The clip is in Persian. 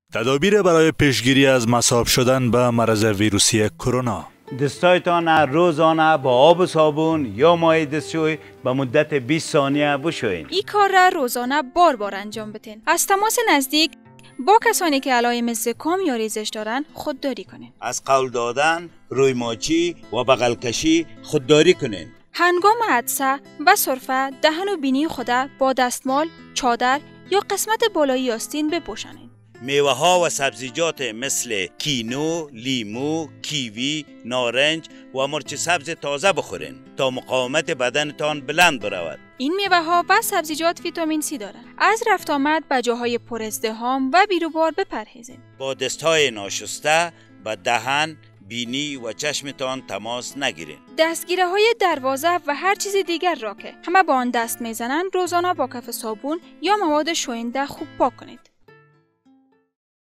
تدابیر برای پیشگیری از مصاب شدن به مرض ویروسی کرونا. دستایتان روزانه با آب و صابون یا مای دستشوی به مدت 20 ثانیه بشویین. این کار را روزانه بار انجام بدین. از تماس نزدیک با کسانی که علائم زکام یا ریزش دارند خودداری کنین. از قول دادن، روی ماچی و بغل کشی خودداری کنین. هنگام عطسه و سرفه دهن و بینی خود با دستمال، چادر یا قسمت بالایی آستین بپوشانید. میوه ها و سبزیجات مثل کینو، لیمو، کیوی، نارنج و مرچ سبز تازه بخورین تا مقاومت بدنتان بلند برود. این میوه ها و سبزیجات ویتامین C دارند. از رفت آمد به جاهای پر ازدحام و بیروبار بپرهیزید. با دستهای ناشسته به دهن، بینی و چشمتان تماس نگیرین. دستگیره های دروازه و هر چیز دیگر را که همه با آن دست میزنند روزانه با کف صابون یا مواد شوینده خوب پاک کنید.